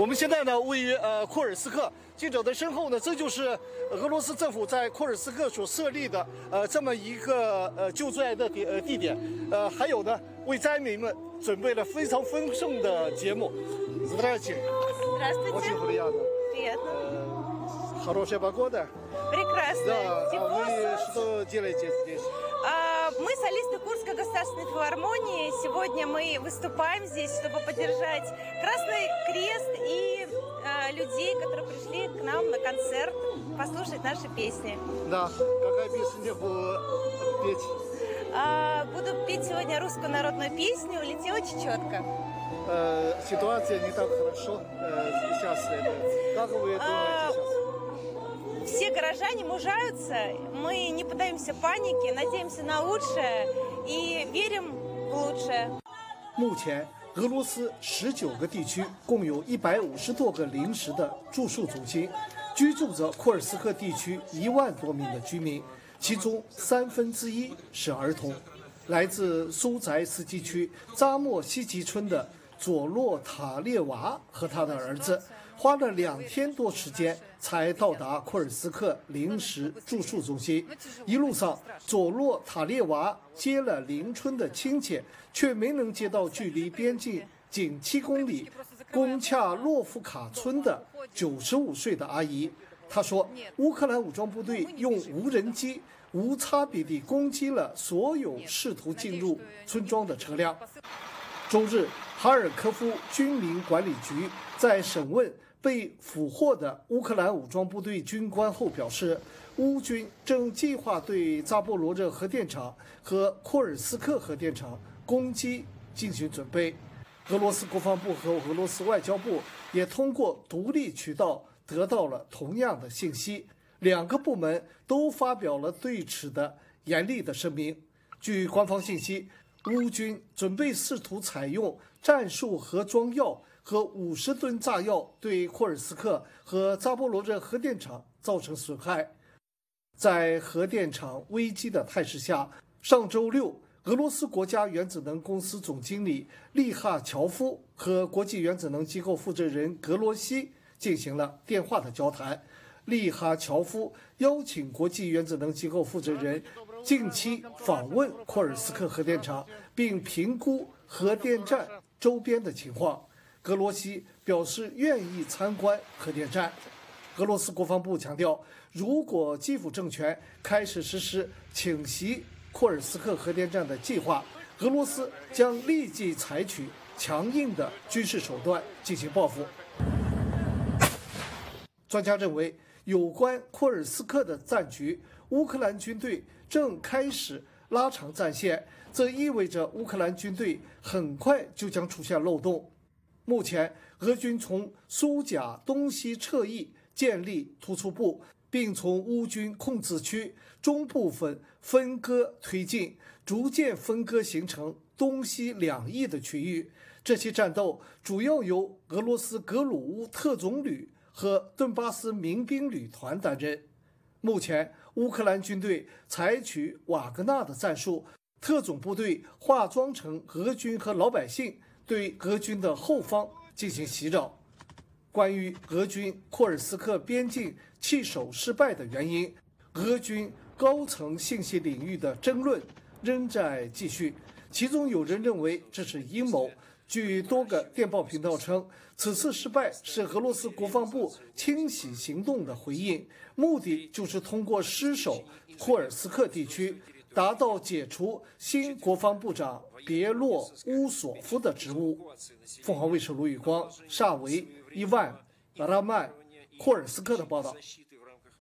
我们现在呢位于库尔斯克，记者的身后呢，这就是俄罗斯政府在库尔斯克所设立的这么一个救灾的地点，还有呢为灾民们准备了非常丰盛的节目。Здравствуйте. Очень приятно. Приятно. Хорошая погода. Прекрасно. Да. Вы что делаете здесь? Мы солисты Курской государственной филармонии. Сегодня мы выступаем здесь, чтобы поддержать Красный Крест и людей, которые пришли к нам на концерт, послушать наши песни. Да. Какая песня будет петь? Буду петь сегодня русскую народную песню «Летела чечетка». Ситуация не так хорошо сейчас. Как вы думаете сейчас? Все горожане мужаются, мы не поддаемся панике, надеемся на лучшее и верим в лучшее. 目前，俄罗斯19个地区共有150多个临时的住宿中心，居住着库尔斯克地区1万多名的居民，其中1/3是儿童。来自苏宅斯基区扎莫西奇村的佐洛塔列娃和他的儿子，花了2天多时间才到达库尔斯克临时住宿中心。一路上，佐洛塔列娃接了邻村的亲戚，却没能接到距离边境仅7公里贡恰洛夫卡村的95岁的阿姨。她说，乌克兰武装部队用无人机无差别地攻击了所有试图进入村庄的车辆。周日，哈尔科夫军民管理局在审问被俘获的乌克兰武装部队军官后表示，乌军正计划对扎波罗热核电厂和库尔斯克核电厂攻击进行准备。俄罗斯国防部和俄罗斯外交部也通过独立渠道得到了同样的信息，两个部门都发表了对此的严厉的声明。据官方信息，乌军准备试图采用战术核装药和50吨炸药对库尔斯克和扎波罗热核电厂造成损害。在核电厂危机的态势下，上周六，俄罗斯国家原子能公司总经理利哈乔夫和国际原子能机构负责人格罗西进行了电话的交谈。利哈乔夫邀请国际原子能机构负责人近期访问库尔斯克核电厂，并评估核电站周边的情况。格罗西表示愿意参观核电站。俄罗斯国防部强调，如果基辅政权开始实施侵袭库尔斯克核电站的计划，俄罗斯将立即采取强硬的军事手段进行报复。专家认为，有关库尔斯克的战局，乌克兰军队正开始拉长战线，这意味着乌克兰军队很快就将出现漏洞。目前，俄军从苏贾东西侧翼建立突出部，并从乌军控制区中部分分割推进，逐渐分割形成东西2翼的区域。这些战斗主要由俄罗斯格鲁乌特种旅和顿巴斯民兵旅团担任。目前，乌克兰军队采取瓦格纳的战术，特种部队化妆成俄军和老百姓，对俄军的后方进行袭扰。关于俄军库尔斯克边境弃守失败的原因，俄军高层信息领域的争论仍在继续，其中有人认为这是阴谋。据多个电报频道称，此次失败是俄罗斯国防部清洗行动的回应，目的就是通过失守库尔斯克地区，达到解除新国防部长别洛乌索夫的职务。凤凰卫视卢宇光、萨维、伊万、拉曼、库尔斯克的报道。